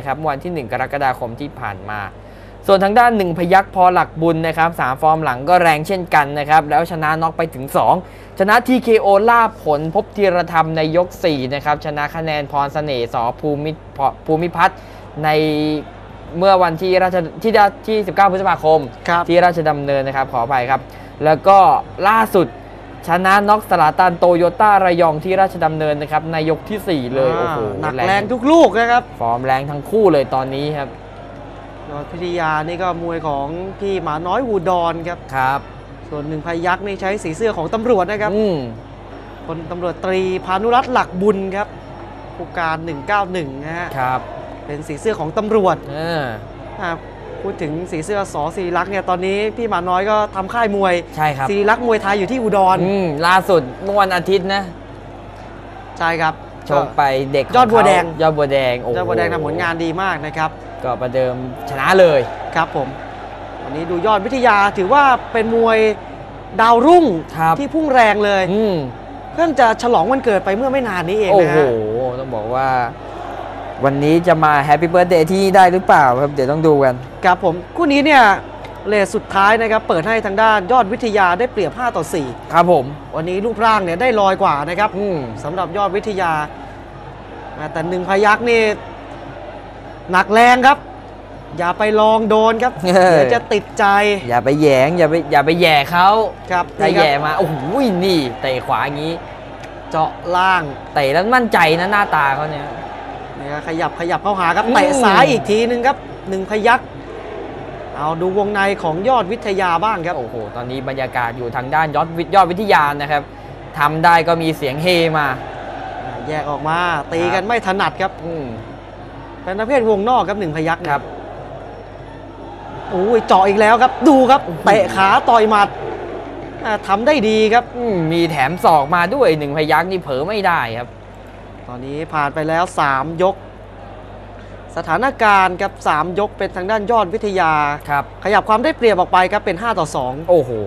นะครับวันที่1กรกฎาคมที่ผ่านมาส่วนทางด้าน1พยัคฆ์พอหลักบุญนะครับ3ฟอร์มหลังก็แรงเช่นกันนะครับแล้วชนะน็อกไปถึง2ชนะ TKO ล่าผลพบธีรธรรมในยก4นะครับชนะคะแนนพรเสน่ห์สภูมิพัฒน์ในเมื่อวันที่19 พฤษภาคมที่ราชดำเนินนะครับขออภัยครับแล้วก็ล่าสุดชนะน็อกสลาตันโตโยต้าระยองที่ราชดำเนินนะครับในยกที่4เลยโอ้โหหนักแรงทุกลูกนะครับฟอร์มแรงทั้งคู่เลยตอนนี้ครับยอดพิทยานี่ก็มวยของพี่หมาน้อยวูดอนครับส่วน1พยัคฆ์นี่ใช้สีเสื้อของตำรวจนะครับพลตำรวจตรีพานุรัตน์หลักบุญครับผู้การ191นะฮะครับเป็นสีเสื้อของตำรวจพูดถึงสีเสื้อส.ศิริลักษณ์เนี่ยตอนนี้พี่หมาน้อยก็ทำค่ายมวยใช่ครับศิริลักษณ์มวยไทยอยู่ที่อุดรล่าสุดเมื่อวันอาทิตย์นะใช่ครับชกไปเด็กยอดบัวแดงยอดบัวแดงทำผลงานดีมากนะครับก็ประเดิมชนะเลยครับผมวันนี้ดูยอดวิทยาถือว่าเป็นมวยดาวรุ่งที่พุ่งแรงเลยเพิ่งจะฉลองวันเกิดไปเมื่อไม่นานนี้เองนะฮะโอ้โหต้องบอกว่าวันนี้จะมาแฮปปี้เบิร์ธเดย์ที่ได้หรือเปล่าครับเดี๋ยวต้องดูกันครับผมคู่นี้เนี่ยเลสสุดท้ายนะครับเปิดให้ทางด้านยอดวิทยาได้เปรียบ5-4 ครับผมวันนี้รูปร่างเนี่ยได้ลอยกว่านะครับสำหรับยอดวิทยาแต่1พยัคฆ์นี่หนักแรงครับอย่าไปลองโดนครับเดี๋ยวจะติดใจอย่าไปแหยงอย่าไปแย่เขาครับถ้าแย่มาโอ้โหนี่เตะขวาอย่างนี้เจาะล่างเตะแล้วมั่นใจนะหน้าตาเขาเนี่ยขยับเข้าหาครับเตะซ้ายอีกทีนึงครับ1พยัคฆ์เอาดูวงในของยอดวิทยาบ้างครับโอ้โหตอนนี้บรรยากาศอยู่ทางด้านยอดวิทยานะครับทำได้ก็มีเสียงเฮมาแยกออกมาตีกันไม่ถนัดครับเป็นประเภทวงนอกครับ1พยัคฆ์ครับโอ้ยเจาะอีกแล้วครับดูครับเตะขาต่อยหมัดทำได้ดีครับมีแถมศอกมาด้วย1พยัคฆ์นี่เผลอไม่ได้ครับตอนนี้ผ่านไปแล้ว3ยกสถานการณ์ครับ3ยกเป็นทางด้านยอดวิทยาครับขยับความได้เปรียบออกไปครับเป็น5-2 โอ้โห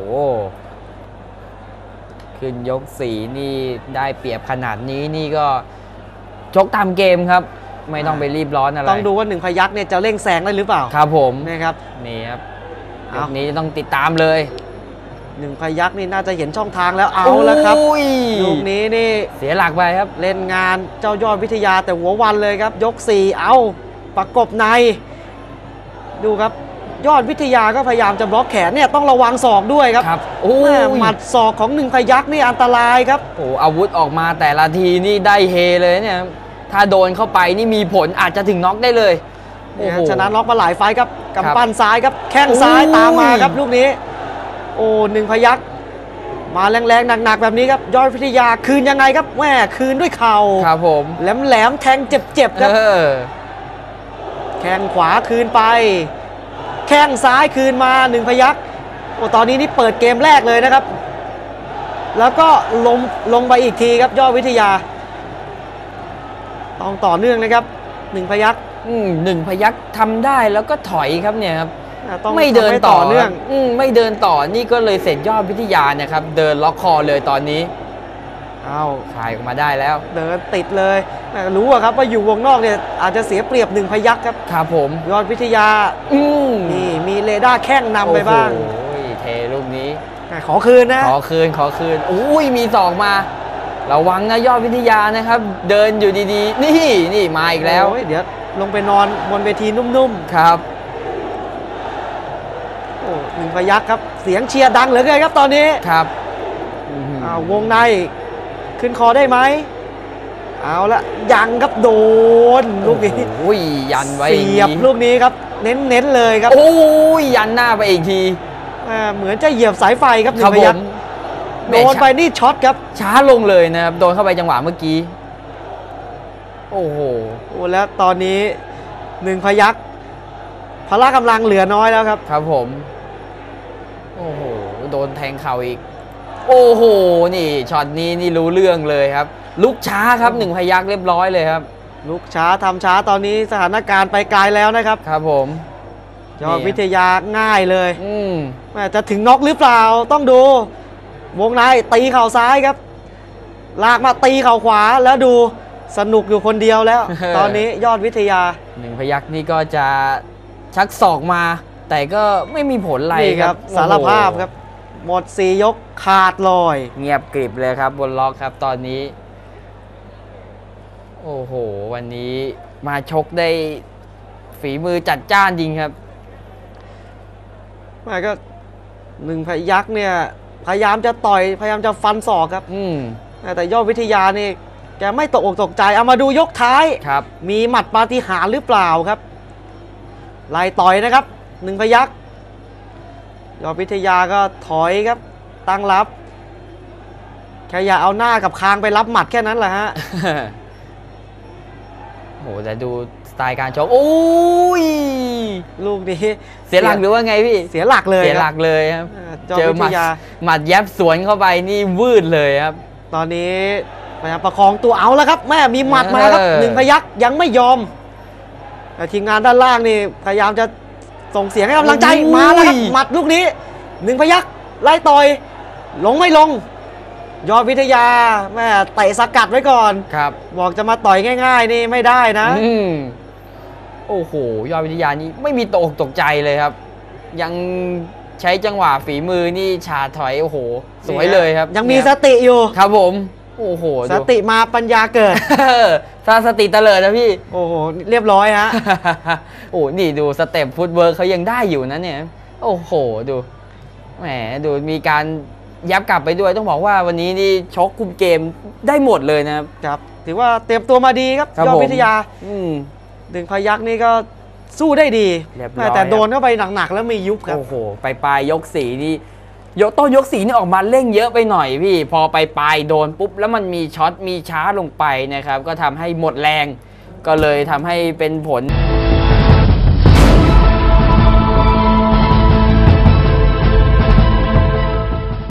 ขึ้นยก4นี่ได้เปรียบขนาดนี้นี่ก็ชกตามเกมครับไม่ต้องไปรีบร้อนอะไรต้องดูว่า1พยัคฆ์เนี่ยจะเร่งแซงได้หรือเปล่าครับผมนะครับนี่ครับยกนี้ต้องติดตามเลย 1พยัคฆ์นี่น่าจะเห็นช่องทางแล้วเอาแล้วครับลูกนี้นี่เสียหลักไปครับเล่นงานเจ้ายอดวิทยาแต่หัววันเลยครับยก4เอาประกบในดูครับยอดวิทยาก็พยายามจะบล็อกแขนเนี่ยต้องระวังศอกด้วยครับโอ้หมัดศอกของ1พยัคฆ์นี่อันตรายครับโอ้อาวุธออกมาแต่ละทีนี่ได้เฮเลยเนี่ยถ้าโดนเข้าไปนี่มีผลอาจจะถึงน็อกได้เลยชนะน็อกมาหลายไฟครับกำปั้นซ้ายครับแข้งซ้ายตามมาครับลูกนี้โอ้1พยัคฆ์มาแรงๆหนักๆแบบนี้ครับยอดวิทยาคืนยังไงครับแม่คืนด้วยเข่าครับผมแหลมแทงเจ็บๆครับแข้งขวาคืนไปแข้งซ้ายคืนมา1พยัคฆ์โอ้ตอนนี้นี่เปิดเกมแรกเลยนะครับแล้วก็ลงไปอีกทีครับยอดวิทยาต้องต่อเนื่องนะครับ1พยัคฆ์ 1พยัคฆ์ทำได้แล้วก็ถอยครับเนี่ยครับไม่เดินต่อเนื่องไม่เดินต่อนี่ก็เลยเสร็จยอดวิทยานะครับเดินล็อกคอเลยตอนนี้ขายออกมาได้แล้วเดินติดเลยรู้ครับว่าอยู่วงนอกเนี่ยอาจจะเสียเปรียบ1พยัคฆ์ครับครับผมยอดวิทยานี่มีเรดาร์แข้งนำไปบ้างโอ้ยเทลูกนี้ขอคืนนะขอคืนอุ้ยมีศอกมาระวังนะยอดวิทยานะครับเดินอยู่ดีๆนี่มาอีกแล้วเดี๋ยวลงไปนอนบนเวทีนุ่มๆครับโอ้1พยัคฆ์ครับเสียงเชียร์ดังเหลือเกินครับตอนนี้ครับวงในขึ้นคอได้ไหมเอาละยังครับโดนลูกนี้ยันไว้เสียบลูกนี้ครับเน้นเลยครับยันหน้าไปอีกทีเหมือนจะเหยียบสายไฟครับ1พยัคฆ์โดนไปนี่ช็อตครับช้าลงเลยนะครับโดนเข้าไปจังหวะเมื่อกี้โอ้โหแล้วตอนนี้1พยัคฆ์พละกำลังเหลือน้อยแล้วครับครับผมโอ้โหโดนแทงเข่าอีกโอ้โหนี่ช็อตนี้นี่รู้เรื่องเลยครับลุกช้าครับ1พยัคฆ์เรียบร้อยเลยครับลุกช้าทำช้าตอนนี้สถานการณ์ไปไกลแล้วนะครับครับผมยอดวิทยาง่ายเลยจะถึงน็อกหรือเปล่าต้องดูวงในตีเข่าซ้ายครับลากมาตีเข่าขวาแล้วดูสนุกอยู่คนเดียวแล้ว ตอนนี้ยอดวิทยาหนึ่งพยัคฆ์นี่ก็จะชักศอกมา แต่ก็ไม่มีผลอะไรนี่คครัรับ บสารภาพครับ หมด4 ยกขาดลอยเงียบกริบเลยครับบนล็อกครับตอนนี้ โอ้โห วันนี้มาชกได้ฝีมือจัดจ้านจริงครับมาก็หนึ่งพยัคฆ์เนี่ยพยายามจะต่อยพยายามจะฟันศอกครับ แต่ยอดวิทยานี่แกไม่ตกอกตกใจเอามาดูยกท้ายครับมีหมัดปาฏิหาริย์หรือเปล่าครับไล่ต่อยนะครับหนึ่งพยัคฆ์ยอดวิทยาก็ถอยครับตั้งรับแค่อย่าเอาหน้ากับคางไปรับหมัดแค่นั้นแหละฮะโหแต่ดูสไตล์การชกโอ้ยลูกนี้เสียหลักหรือว่าไงพี่เสียหลักเลยเสียหคลัรับกเลยครับยอดเจอวิหมัทดยาหมัดแยบสวนเข้าไปนี่วืดเลยครับตอนนี้พยายามประคองตัวเอาแล้วครับแม่มีหมัดมาครับหนึ่งพยัคฆ์ยังไม่ยอมแต่ทีมงานด้านล่างนี่พยายามจะส่งเสียงให้กำลังใจโอ้ยมาแล้วครับหมัดลูกนี้หนึ่งพยัคฆ์ไล่ต่อยลงไม่ลง ยอดวิทยาแม่เตะสกัดไว้ก่อนครับบอกจะมาต่อยง่ายๆนี่ไม่ได้นะโอ้โหยอดวิทยานี่ไม่มีตกอกตกใจเลยครับ ยังใช้จังหวะฝีมือนี่ฉาดถอยโอ้โหสวยเลยครับยังมีสติอยู่ครับผมโอ้โหสดูติมาปัญญาเกิดถ้าสติเตลิดนะพี่โอ้โหเรียบร้อยฮะโอ้นี่ดูสเต็ปฟุตเวิร์กเขายังได้อยู่นะเนี่ยโอ้โหดูแหมดูมีการยับกลับไปด้วยต้องบอกว่าวันนี้นี่ชกคุมเกมได้หมดเลยนะครับครับถือว่าเตรียมตัวมาดีครับครับยอดผมวิทยา หนึ่งพยัคฆ์นี่ก็สู้ได้ดีเรียบร้อยแต่โดนเข้าไปหนักๆแล้วมียุบครับโอ้โหปลายยกสีนี่ต้นยกสีนี่ออกมาเร่งเยอะไปหน่อยพี่ พอปลายโดนปุ๊บแล้วมันมีช็อตมีช้าลงไปนะครับ ก็ทำให้หมดแรง ก็เลยทำให้เป็นผล